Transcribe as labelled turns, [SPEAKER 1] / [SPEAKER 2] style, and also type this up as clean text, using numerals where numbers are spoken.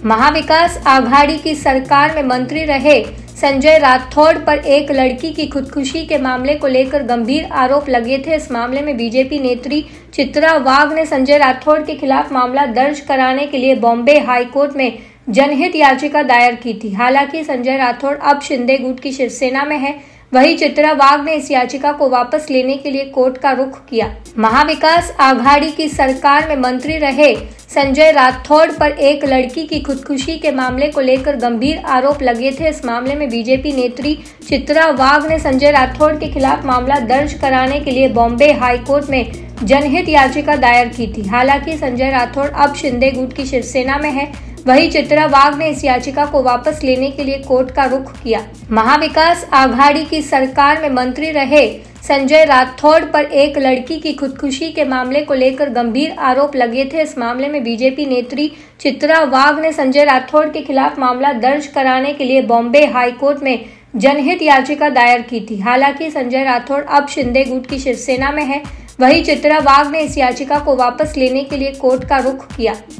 [SPEAKER 1] महाविकास आघाड़ी की सरकार में मंत्री रहे संजय राठौड़ पर एक लड़की की खुदकुशी के मामले को लेकर गंभीर आरोप लगे थे। इस मामले में बीजेपी नेत्री चित्रा वाघ ने संजय राठौड़ के खिलाफ मामला दर्ज कराने के लिए बॉम्बे हाईकोर्ट में जनहित याचिका दायर की थी। हालांकि संजय राठौड़ अब शिंदे गुट की शिवसेना में है, वहीं चित्रा वाघ ने इस याचिका को वापस लेने के लिए कोर्ट का रुख किया। महाविकास आघाड़ी की सरकार में मंत्री रहे संजय राठौड़ पर एक लड़की की खुदकुशी के मामले को लेकर गंभीर आरोप लगे थे। इस मामले में बीजेपी नेत्री चित्रा वाघ ने संजय राठौड़ के खिलाफ मामला दर्ज कराने के लिए बॉम्बे हाईकोर्ट में जनहित याचिका दायर की थी। हालांकि संजय राठौड़ अब शिंदे गुट की शिवसेना में है, वहीं चित्रा वाघ ने इस याचिका को वापस लेने के लिए कोर्ट का रुख किया। महाविकास आघाड़ी की सरकार में मंत्री रहे संजय राठौड़ पर एक लड़की की खुदकुशी के मामले को लेकर गंभीर आरोप लगे थे। इस मामले में बीजेपी नेत्री चित्रा वाघ ने संजय राठौड़ के खिलाफ मामला दर्ज कराने के लिए बॉम्बे हाईकोर्ट में जनहित याचिका दायर की थी। हालांकि संजय राठौड़ अब शिंदे गुट की शिवसेना में है, वहीं चित्रा वाघ ने इस याचिका को वापस लेने के लिए कोर्ट का रुख किया।